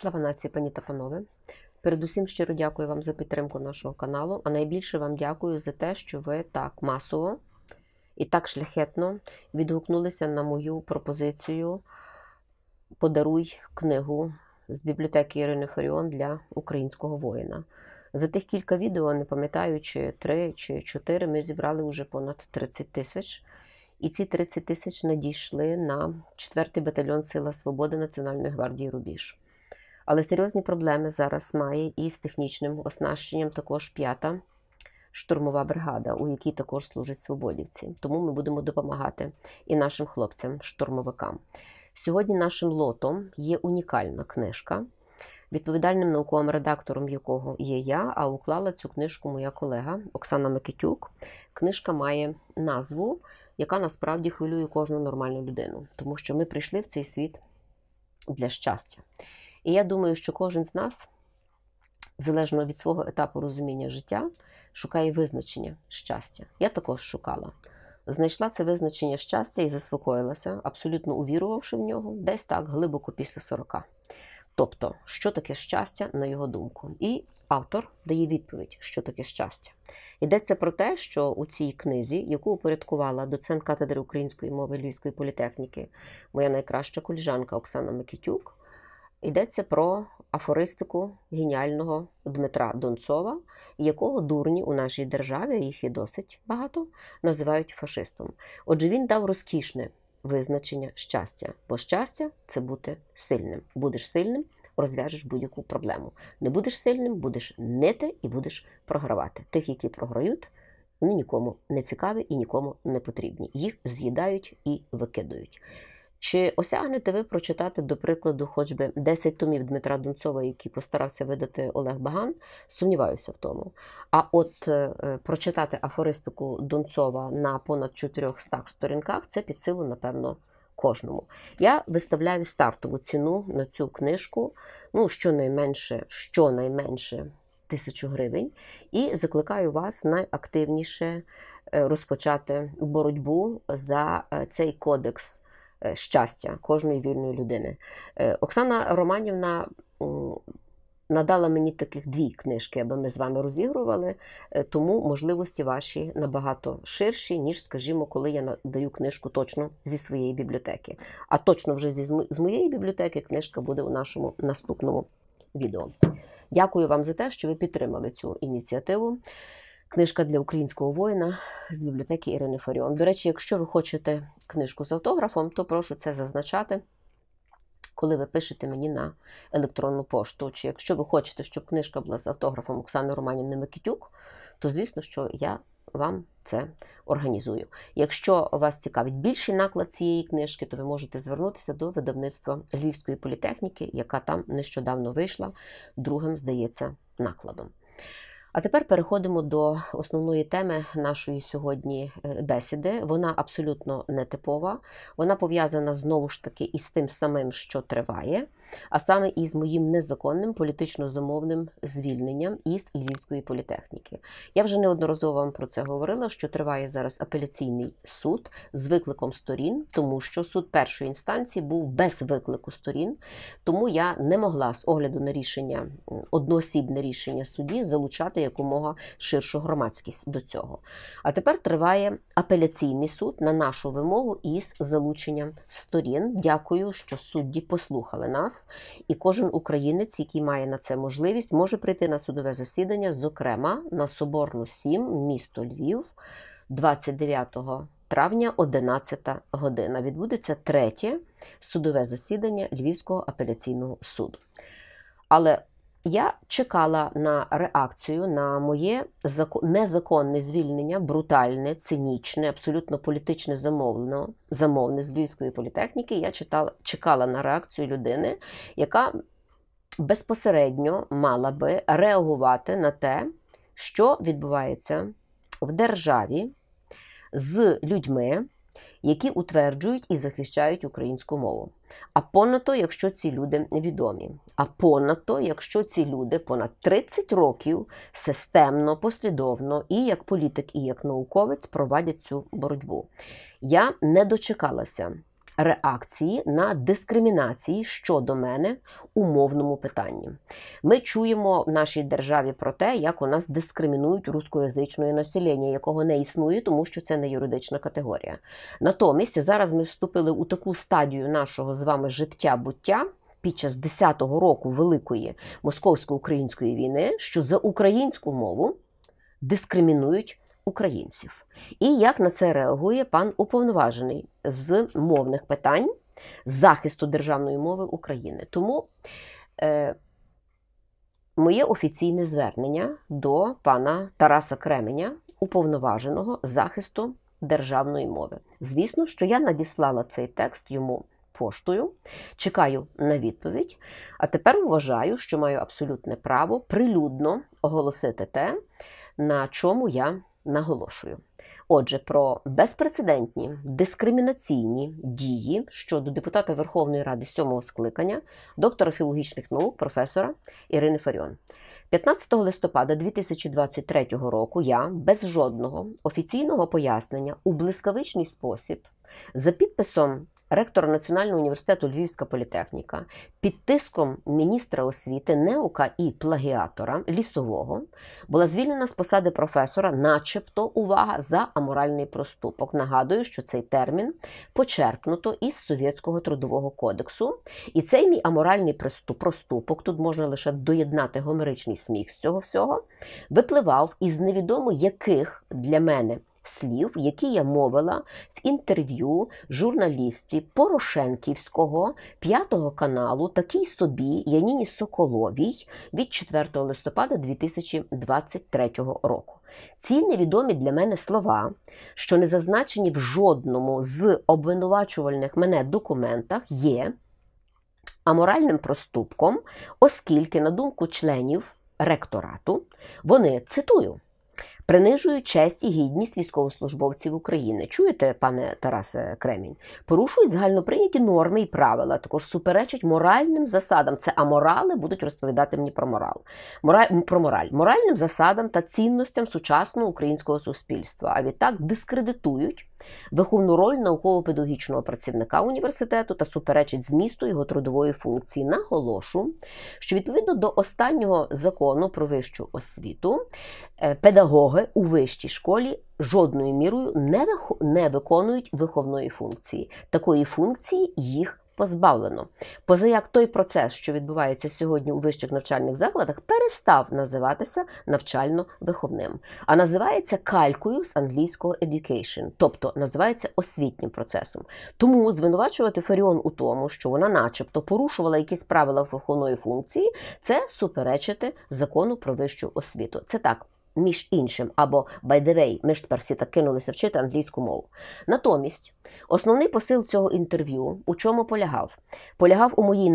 Слава нації, пані та панове! Передусім щиро дякую вам за підтримку нашого каналу, а найбільше вам дякую за те, що ви так масово і так шляхетно відгукнулися на мою пропозицію «Подаруй книгу з бібліотеки Ірини Фаріон для українського воїна». За тих кілька відео, не пам'ятаю, чи 3 чи 4, ми зібрали вже понад 30 тисяч. І ці 30 тисяч надійшли на 4-й батальйон Сила Свободи Національної гвардії «Рубіж». Але серйозні проблеми зараз має і з технічним оснащенням також 5-та штурмова бригада, у якій також служать свободівці. Тому ми будемо допомагати і нашим хлопцям-штурмовикам. Сьогодні нашим лотом є унікальна книжка, відповідальним науковим редактором якого є я, а уклала цю книжку моя колега Оксана Микитюк. Книжка має назву, яка насправді хвилює кожну нормальну людину, тому що ми прийшли в цей світ для щастя. І я думаю, що кожен з нас, залежно від свого етапу розуміння життя, шукає визначення щастя. Я також шукала. Знайшла це визначення щастя і заспокоїлася, абсолютно увірувавши в нього, десь так, глибоко після 40. Тобто, що таке щастя, на його думку. І автор дає відповідь, що таке щастя. Йдеться про те, що у цій книзі, яку упорядкувала доцент кафедри української мови Львівської політехніки, моя найкраща колежанка Оксана Микитюк, йдеться про афористику геніального Дмитра Донцова, якого дурні у нашій державі, їх є досить багато, називають фашистом. Отже, він дав розкішне визначення щастя. Бо щастя – це бути сильним. Будеш сильним – розв'яжеш будь-яку проблему. Не будеш сильним – будеш нити і будеш програвати. Тих, які програють, вони нікому не цікаві і нікому не потрібні. Їх з'їдають і викидують. Чи осягнете ви прочитати, до прикладу, хоч би 10 томів Дмитра Донцова, які постарався видати Олег Баган? Сумніваюся в тому. А от прочитати афористику Донцова на понад 400 сторінках – це під силу, напевно, кожному. Я виставляю стартову ціну на цю книжку, щонайменше 1000 гривень, і закликаю вас найактивніше розпочати боротьбу за цей кодекс щастя кожної вільної людини. Оксана Романівна надала мені таких 2 книжки, аби ми з вами розігрували, тому можливості ваші набагато ширші, ніж, скажімо, коли я надаю книжку точно зі своєї бібліотеки. А точно вже з моєї бібліотеки книжка буде у нашому наступному відео. Дякую вам за те, що ви підтримали цю ініціативу. Книжка для українського воїна з бібліотеки Ірини Фаріон. До речі, якщо ви хочете книжку з автографом, то прошу це зазначати, коли ви пишете мені на електронну пошту. Чи якщо ви хочете, щоб книжка була з автографом Оксани Романівни Микитюк, то звісно, що я вам це організую. Якщо вас цікавить більший наклад цієї книжки, то ви можете звернутися до видавництва Львівської політехніки, яка там нещодавно вийшла, другим, здається, накладом. А тепер переходимо до основної теми нашої сьогодні бесіди. Вона абсолютно нетипова. Вона пов'язана знову ж таки із тим самим, що триває, а саме із моїм незаконним політично-замовним звільненням із Львівської політехніки. Я вже неодноразово вам про це говорила, що триває зараз апеляційний суд з викликом сторін, тому що суд першої інстанції був без виклику сторін, тому я не могла з огляду на рішення, одноосібне рішення судді, залучати якомога ширшу громадськість до цього. А тепер триває апеляційний суд на нашу вимогу із залученням сторін. Дякую, що судді послухали нас. І кожен українець, який має на це можливість, може прийти на судове засідання, зокрема на Соборну 7, місто Львів, 29 травня, 11 година. Відбудеться 3-те судове засідання Львівського апеляційного суду. Але я чекала на реакцію на моє незаконне звільнення, брутальне, цинічне, абсолютно політичне замовне з Львівської політехніки. Я чекала на реакцію людини, яка безпосередньо мала би реагувати на те, що відбувається в державі з людьми, які утверджують і захищають українську мову. А понад то, якщо ці люди відомі. А понад то, якщо ці люди понад 30 років системно, послідовно і як політик, і як науковець провадять цю боротьбу. Я не дочекалася реакції на дискримінації щодо мене у мовному питанні. Ми чуємо в нашій державі про те, як у нас дискримінують рускоязичне населення, якого не існує, тому що це не юридична категорія. Натомість зараз ми вступили у таку стадію нашого з вами життя-буття під час 10-го року Великої московсько-української війни, що за українську мову дискримінують українців. І як на це реагує пан уповноважений з мовних питань захисту державної мови України. Тому моє офіційне звернення до пана Тараса Кременя, уповноваженого захисту державної мови. Звісно, що я надіслала цей текст йому поштою, чекаю на відповідь, а тепер вважаю, що маю абсолютне право прилюдно оголосити те, на чому я наголошую. Отже, про безпрецедентні дискримінаційні дії щодо депутата Верховної Ради 7-го скликання, доктора філологічних наук, професора Ірини Фаріон. 15 листопада 2023 року я без жодного офіційного пояснення у блискавичний спосіб за підписом ректора Національного університету Львівська політехніка, під тиском міністра освіти, неука і плагіатора Лісового, була звільнена з посади професора, начебто, увага, за аморальний проступок. Нагадую, що цей термін почерпнуто із Совєтського трудового кодексу. І цей мій аморальний проступок, тут можна лише доєднати гомеричний сміх з цього всього, випливав із невідомо яких для мене слів, які я мовила в інтерв'ю журналістці Порошенківського 5-го каналу такій собі Яніні Соколовій від 4 листопада 2023 року. Ці невідомі для мене слова, що не зазначені в жодному з обвинувачувальних мене документах, є аморальним проступком, оскільки, на думку членів ректорату, вони, цитую, принижують честь і гідність військовослужбовців України. Чуєте, пане Тарасе Кремінь? Порушують загальноприйняті норми і правила, також суперечать моральним засадам. Це аморали будуть розповідати мені про мораль. Моральним засадам та цінностям сучасного українського суспільства. А відтак дискредитують виховну роль науково-педагогічного працівника університету та суперечить змісту його трудової функції. Наголошу, що відповідно до останнього закону про вищу освіту, педагоги у вищій школі жодною мірою не виконують виховної функції. Такої функції їх позбавлено. Позаяк той процес, що відбувається сьогодні у вищих навчальних закладах, перестав називатися навчально-виховним, а називається калькою з англійського education, тобто називається освітнім процесом. Тому звинувачувати Фаріон у тому, що вона начебто порушувала якісь правила виховної функції, це суперечити закону про вищу освіту. Це так. Між іншим, або, by the way, ми ж тепер всі так кинулися вчити англійську мову. Натомість, основний посил цього інтерв'ю у чому полягав? Полягав у моїй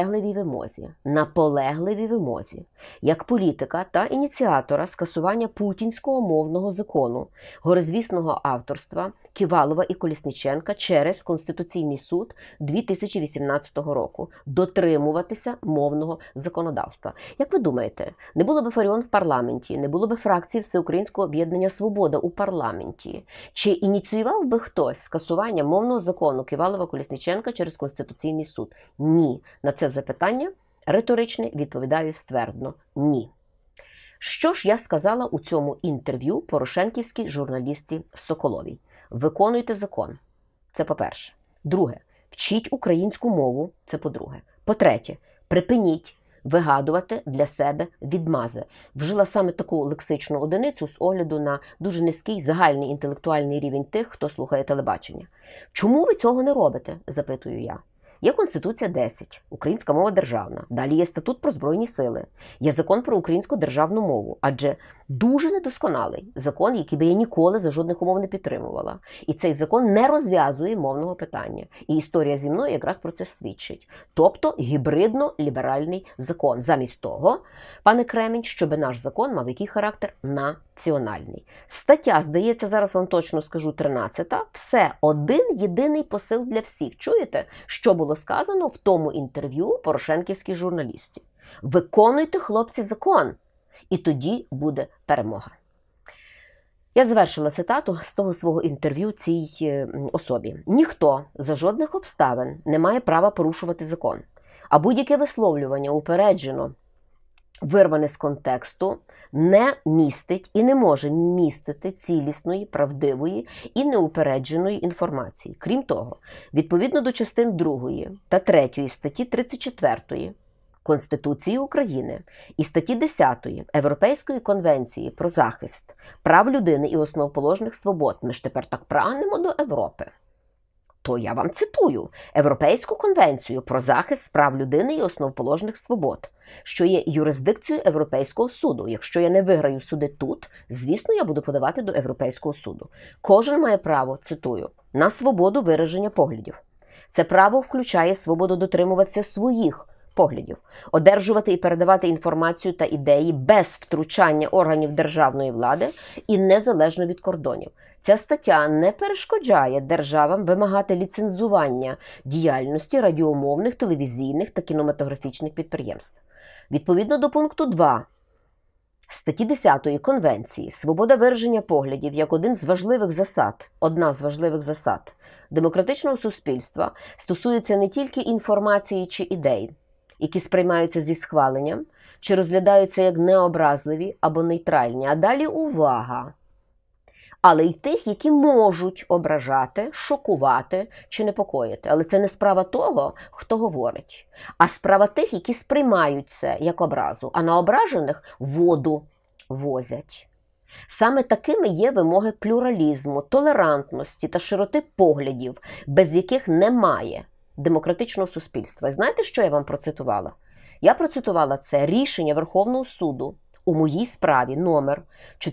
наполегливій вимозі, як політика та ініціатора скасування путінського мовного закону, горизвісного авторства Ківалова і Колісніченка через Конституційний суд 2018 року, дотримуватися мовного законодавства. Як ви думаєте, не було би Фаріон в парламенті, не було би фракції Всеукраїнського об'єднання «Свобода» у парламенті, чи ініціював би хтось скасування мовного закону Ківалова-Колісніченка через Конституційний суд? Ні. На це запитання риторичне відповідаю ствердно – ні. Що ж я сказала у цьому інтерв'ю порошенківській журналістці Соколовій? Виконуйте закон. Це по-перше. Друге. Вчіть українську мову. Це по-друге. По-третє. Припиніть вигадувати для себе відмази. Вжила саме таку лексичну одиницю з огляду на дуже низький загальний інтелектуальний рівень тих, хто слухає телебачення. Чому ви цього не робите? Запитую я. Є Конституція 10, українська мова державна. Далі є Статут про Збройні Сили. Є Закон про українську державну мову. Адже дуже недосконалий закон, який би я ніколи за жодних умов не підтримувала. І цей закон не розв'язує мовного питання. І історія зі мною якраз про це свідчить. Тобто гібридно-ліберальний закон. Замість того, пане Кремінь, щоб наш закон мав який характер? Національний. Стаття, здається, зараз вам точно скажу, 13-та. Все, один єдиний посил для всіх. Чуєте, що було сказано в тому інтерв'ю порошенківській журналістці? Виконуйте, хлопці, закон. І тоді буде перемога. Я завершила цитату з того свого інтерв'ю цій особі. «Ніхто за жодних обставин не має права порушувати закон, а будь-яке висловлювання упереджено вирване з контексту, не містить і не може містити цілісної, правдивої і неупередженої інформації. Крім того, відповідно до частин 2 та 3 статті 34 Конституції України і статті 10 Європейської конвенції про захист прав людини і основоположних свобод, ми ж тепер так прагнемо до Європи, то я вам цитую Європейську конвенцію про захист прав людини і основоположних свобод, що є юрисдикцією Європейського суду. Якщо я не виграю суди тут, звісно, я буду подавати до Європейського суду. Кожен має право, цитую, на свободу вираження поглядів. Це право включає свободу дотримуватися своїх поглядів, одержувати і передавати інформацію та ідеї без втручання органів державної влади і незалежно від кордонів. Ця стаття не перешкоджає державам вимагати ліцензування діяльності радіомовних, телевізійних та кінематографічних підприємств. Відповідно до пункту 2 статті 10 Конвенції, свобода вираження поглядів як одна з важливих засад демократичного суспільства стосується не тільки інформації чи ідей, які сприймаються зі схваленням, чи розглядаються як необразливі або нейтральні. А далі увага! Але й тих, які можуть ображати, шокувати чи непокоїти. Але це не справа того, хто говорить, а справа тих, які сприймають це як образу, а на ображених воду возять. Саме такими є вимоги плюралізму, толерантності та широти поглядів, без яких немає демократичного суспільства. І знаєте, що я вам процитувала? Я процитувала це рішення Верховного суду у моїй справі номер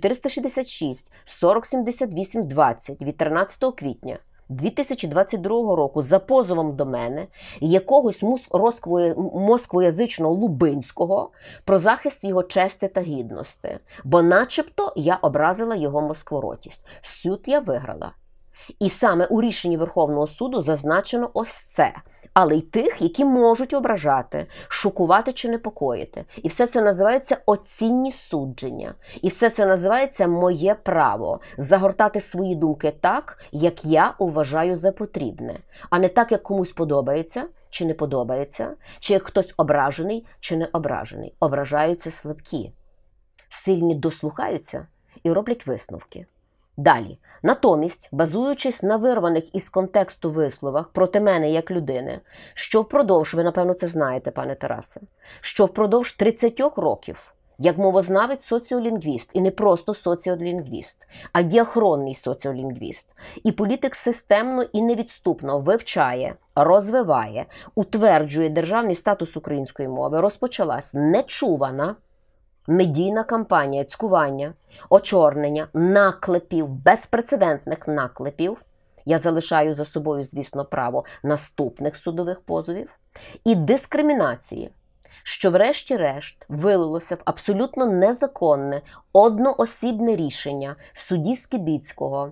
466-4078-20 від 13 квітня 2022 року за позовом до мене якогось москвоязичного Лубинського про захист його честі та гідності, бо начебто я образила його москворотість. Суд я виграла. І саме у рішенні Верховного суду зазначено ось це. Але й тих, які можуть ображати, шокувати чи непокоїти. І все це називається оцінні судження. І все це називається моє право загортати свої думки так, як я вважаю за потрібне. А не так, як комусь подобається чи не подобається, чи як хтось ображений чи не ображений. Ображаються слабкі. Сильні дослухаються і роблять висновки. Далі. Натомість, базуючись на вирваних із контексту висловах проти мене як людини, що впродовж, ви напевно це знаєте, пане Тарасе, що впродовж 30 років, як мовознавець соціолінгвіст, і не просто соціолінгвіст, а діахронний соціолінгвіст, і політик системно і невідступно вивчає, розвиває, утверджує державний статус української мови, розпочалась нечувана медійна кампанія цькування, очорнення, наклепів, безпрецедентних наклепів, я залишаю за собою, звісно, право наступних судових позовів, і дискримінації, що врешті-решт вилилося в абсолютно незаконне, одноосібне рішення судді Скибіцького,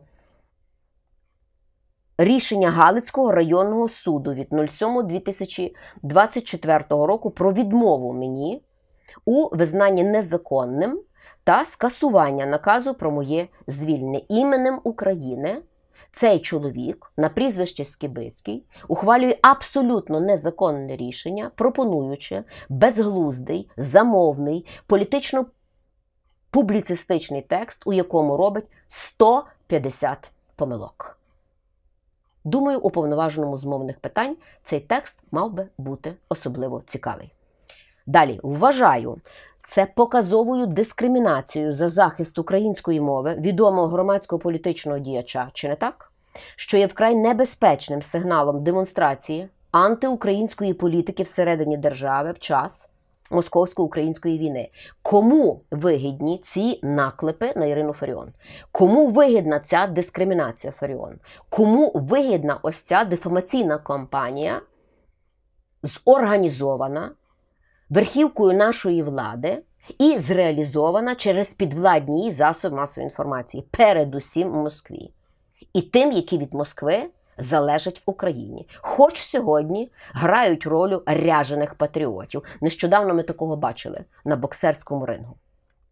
рішення Галицького районного суду від 07.2024 року про відмову мені у визнанні незаконним та скасування наказу про моє звільнення. Іменем України цей чоловік на прізвище Скибицький ухвалює абсолютно незаконне рішення, пропонуючи безглуздий, замовний, політично-публіцистичний текст, у якому робить 150 помилок. Думаю, уповноваженому з мовних питань цей текст мав би бути особливо цікавий. Далі, вважаю це показовою дискримінацією за захист української мови відомого громадського політичного діяча, чи не так? Що є вкрай небезпечним сигналом демонстрації антиукраїнської політики всередині держави в час московсько-української війни. Кому вигідні ці наклепи на Ірину Фаріон? Кому вигідна ця дискримінація Фаріон? Кому вигідна ось ця дефамаційна кампанія, зорганізована верхівкою нашої влади і зреалізована через підвладні її засоби масової інформації, передусім в Москві. І тим, які від Москви залежать в Україні. Хоч сьогодні грають роль ряжених патріотів. Нещодавно ми такого бачили на боксерському рингу.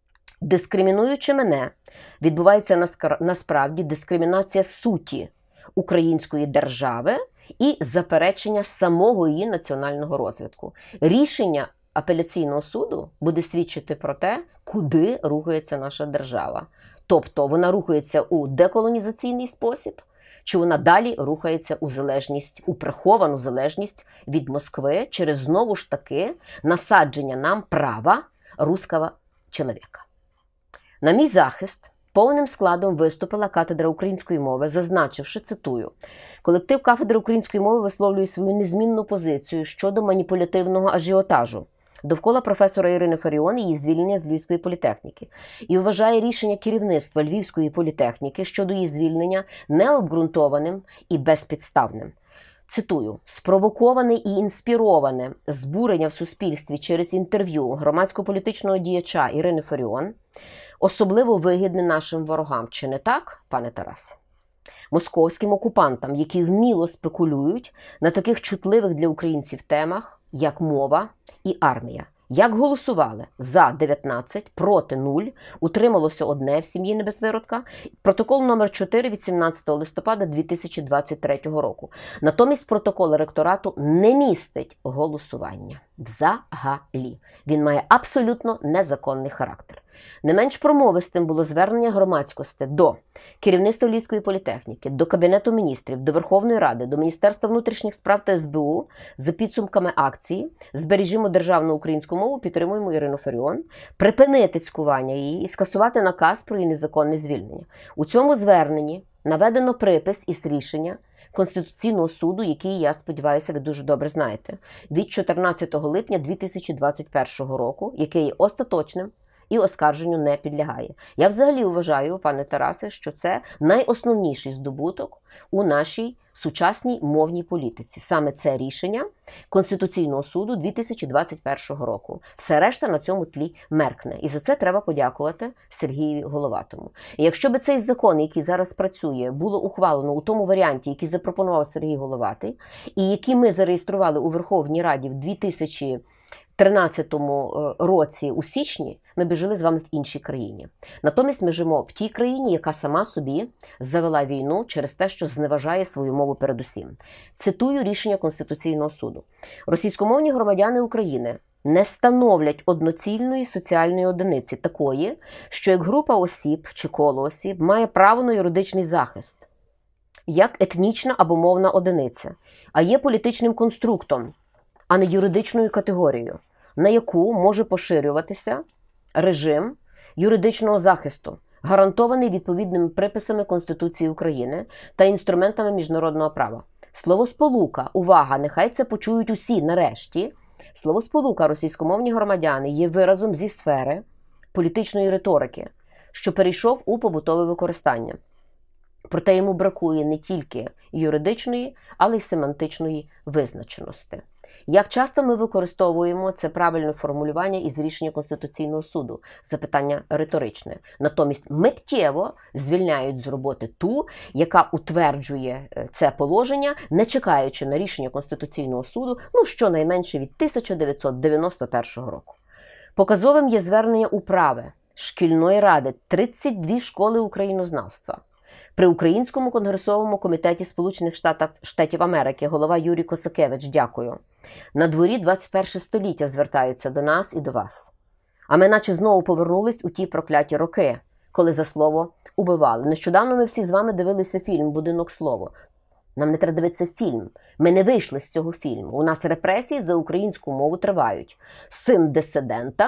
Дискримінуючи мене, відбувається насправді дискримінація суті української держави і заперечення самого її національного розвитку. Рішення апеляційного суду буде свідчити про те, куди рухається наша держава. Тобто вона рухається у деколонізаційний спосіб, чи вона далі рухається у залежність, у приховану залежність від Москви через, знову ж таки, насадження нам права русского чоловіка. На мій захист повним складом виступила кафедра української мови, зазначивши, цитую, «Колектив кафедри української мови висловлює свою незмінну позицію щодо маніпулятивного ажіотажу довкола професора Ірини Фаріон і її звільнення з Львівської політехніки і вважає рішення керівництва Львівської політехніки щодо її звільнення необґрунтованим і безпідставним». Цитую, «Спровоковане і інспіроване збурення в суспільстві через інтерв'ю громадсько-політичного діяча Ірини Фаріон особливо вигідне нашим ворогам. Чи не так, пане Тарасе? Московським окупантам, які вміло спекулюють на таких чутливих для українців темах, як мова і армія. Як голосували? За 19, проти 0, утрималося 1 в сім'ї не без виродка. Протокол номер 4 від 17 листопада 2023 року. Натомість протокол ректорату не містить голосування. Взагалі. Він має абсолютно незаконний характер. Не менш промовистим було звернення громадськості до керівництва Львівської політехніки, до Кабінету міністрів, до Верховної Ради, до Міністерства внутрішніх справ та СБУ за підсумками акції «Збережімо державну українську мову, підтримуємо Ірину Фаріон», припинити цькування її і скасувати наказ про її незаконне звільнення. У цьому зверненні наведено припис із рішення Конституційного суду, який, я сподіваюся, ви дуже добре знаєте, від 14 липня 2021 року, який є остаточним і оскарженню не підлягає. Я взагалі вважаю, пане Тарасе, що це найосновніший здобуток у нашій сучасній мовній політиці. Саме це рішення Конституційного суду 2021 року. Все решта на цьому тлі меркне. І за це треба подякувати Сергієві Головатому. І якщо би цей закон, який зараз працює, було ухвалено у тому варіанті, який запропонував Сергій Головатий, і який ми зареєстрували у Верховній Раді в 2013 році у січні, ми б жили з вами в іншій країні. Натомість ми живемо в тій країні, яка сама собі завела війну через те, що зневажає свою мову передусім. Цитую рішення Конституційного суду. Російськомовні громадяни України не становлять одноцільної соціальної одиниці такої, що як група осіб чи коло осіб має право на юридичний захист, як етнічна або мовна одиниця, а є політичним конструктом, а не юридичною категорією, на яку може поширюватися режим юридичного захисту, гарантований відповідними приписами Конституції України та інструментами міжнародного права. Словосполука, увага, нехай це почують усі нарешті, словосполука російськомовні громадяни є виразом зі сфери політичної риторики, що перейшов у побутове використання. Проте йому бракує не тільки юридичної, але й семантичної визначеності. Як часто ми використовуємо це правильне формулювання із рішення Конституційного суду? Запитання риторичне. Натомість миттєво звільняють з роботи ту, яка утверджує це положення, не чекаючи на рішення Конституційного суду, щонайменше від 1991 року. Показовим є звернення управи шкільної ради 32 школи українознавства. При Українському конгресовому комітеті Сполучених Штатів Америки голова Юрій Косакевич, дякую. На дворі 21 століття звертаються до нас і до вас. А ми наче знову повернулись у ті прокляті роки, коли за слово убивали. Нещодавно ми всі з вами дивилися фільм «Будинок слова». Нам не треба дивитися фільм. Ми не вийшли з цього фільму. У нас репресії за українську мову тривають. Син дисидента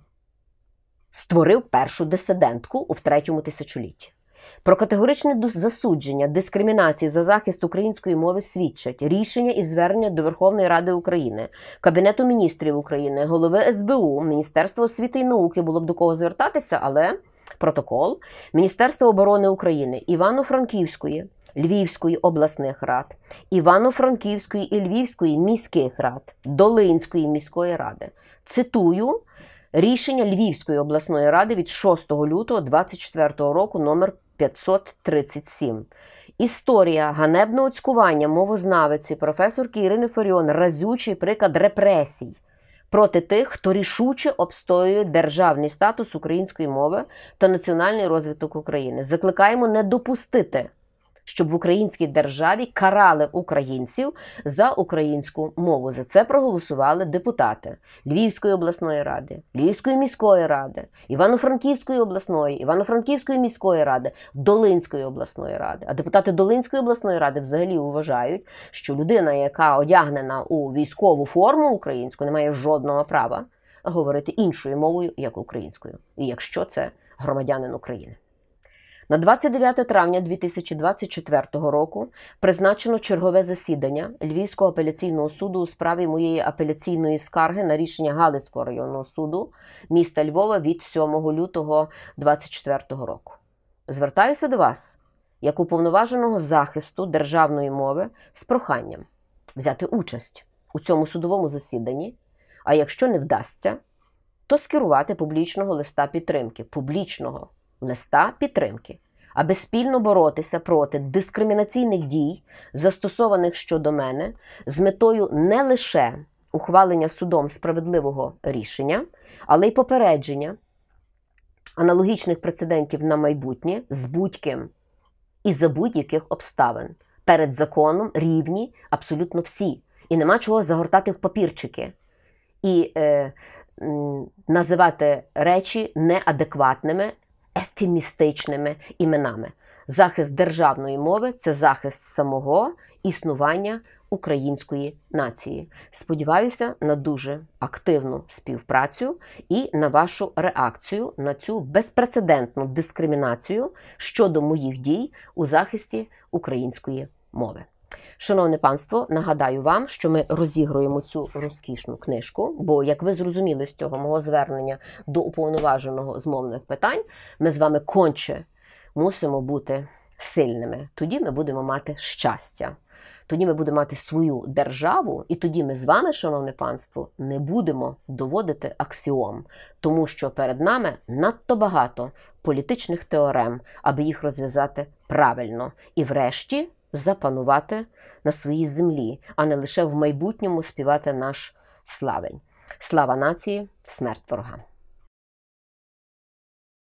створив першу дисидентку у третьому тисячолітті. Про категоричне засудження дискримінації за захист української мови свідчать рішення і звернення до Верховної Ради України, Кабінету міністрів України, голови СБУ, Міністерства освіти і науки, було б до кого звертатися, але протокол, Міністерства оборони України, Івано-Франківської, Львівської обласних рад, Івано-Франківської і Львівської міських рад, Долинської міської ради. Цитую рішення Львівської обласної ради від 6 лютого 2024 року номер 537. Історія ганебного цькування мовознавиці професорки Ірини Фаріон – разючий приклад репресій проти тих, хто рішуче обстоює державний статус української мови та національний розвиток України. Закликаємо не допустити, щоб в українській державі карали українців за українську мову. За це проголосували депутати Львівської обласної ради, Львівської міської ради, Івано-Франківської обласної, Івано-Франківської міської ради, Долинської обласної ради. А депутати Долинської обласної ради взагалі вважають, що людина, яка одягнена у військову форму українську, не має жодного права говорити іншою мовою, як українською. І якщо це громадянин України. На 29 травня 2024 року призначено чергове засідання Львівського апеляційного суду у справі моєї апеляційної скарги на рішення Галицького районного суду міста Львова від 7 лютого 2024 року. Звертаюся до вас, як уповноваженого захисту державної мови, з проханням взяти участь у цьому судовому засіданні, а якщо не вдасться, то скерувати публічного листа підтримки, аби спільно боротися проти дискримінаційних дій, застосованих щодо мене, з метою не лише ухвалення судом справедливого рішення, але й попередження аналогічних прецедентів на майбутнє з будь-ким і за будь-яких обставин. Перед законом рівні абсолютно всі. І нема чого загортати в папірчики і називати речі неадекватними, ефемістичними іменами. Захист державної мови – це захист самого існування української нації. Сподіваюся на дуже активну співпрацю і на вашу реакцію на цю безпрецедентну дискримінацію щодо моїх дій у захисті української мови. Шановне панство, нагадаю вам, що ми розігруємо цю розкішну книжку, бо, як ви зрозуміли з цього мого звернення до уповноваженого з мовних питань, ми з вами конче мусимо бути сильними. Тоді ми будемо мати щастя. Тоді ми будемо мати свою державу, і тоді ми з вами, шановне панство, не будемо доводити аксіом, тому що перед нами надто багато політичних теорем, аби їх розв'язати правильно. І врешті запанувати на своїй землі, а не лише в майбутньому співати наш славень. Слава нації, смерть ворогам!